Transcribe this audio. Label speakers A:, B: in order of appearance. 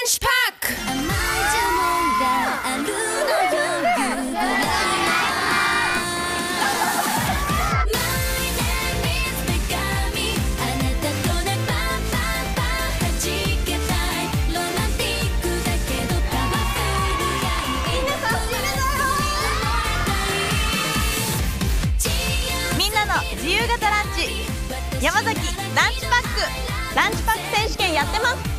A: ンチパック。
B: 甘いジャムがあるのよ、夕暮れにMy name is 女神、あなたとねパンパンパン弾けたい。ロマンティックだけどパワフルがいいの。
C: みんなの自由形ランチ、山崎ランチパック選手権やってます。